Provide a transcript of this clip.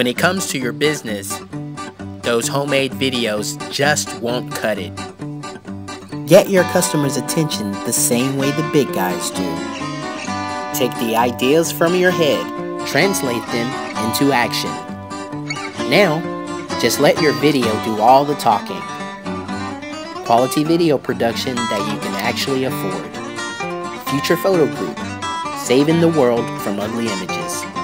When it comes to your business, those homemade videos just won't cut it. Get your customers' attention the same way the big guys do. Take the ideas from your head, translate them into action. Now, just let your video do all the talking. Quality video production that you can actually afford. Future Photo Group, saving the world from ugly images.